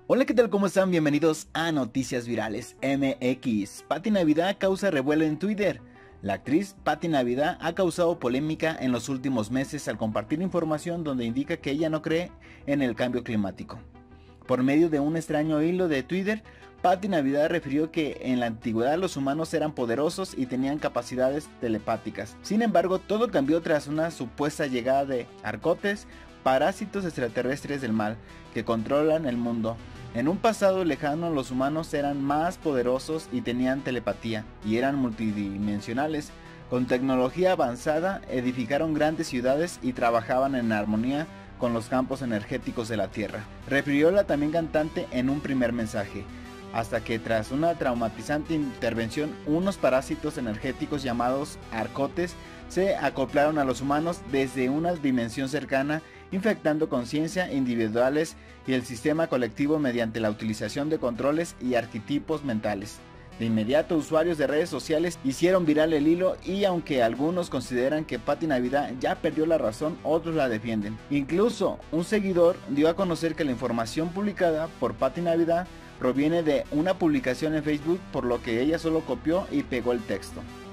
Hola, ¿qué tal? ¿Cómo están? Bienvenidos a Noticias Virales MX. Pati Navidad causa revuelo en Twitter. La actriz Pati Navidad ha causado polémica en los últimos meses al compartir información donde indica que ella no cree en el cambio climático. Por medio de un extraño hilo de Twitter, Pati Navidad refirió que en la antigüedad los humanos eran poderosos y tenían capacidades telepáticas. Sin embargo, todo cambió tras una supuesta llegada de arcotes, parásitos extraterrestres del mal, que controlan el mundo. En un pasado lejano los humanos eran más poderosos y tenían telepatía, y eran multidimensionales. Con tecnología avanzada edificaron grandes ciudades y trabajaban en armonía con los campos energéticos de la Tierra. Refirió la también cantante en un primer mensaje, hasta que tras una traumatizante intervención, unos parásitos energéticos llamados arcotes se acoplaron a los humanos desde una dimensión cercana, infectando conciencia individuales y el sistema colectivo mediante la utilización de controles y arquetipos mentales. De inmediato, usuarios de redes sociales hicieron viral el hilo y aunque algunos consideran que Pati Navidad ya perdió la razón, otros la defienden. Incluso un seguidor dio a conocer que la información publicada por Pati Navidad proviene de una publicación en Facebook, por lo que ella solo copió y pegó el texto.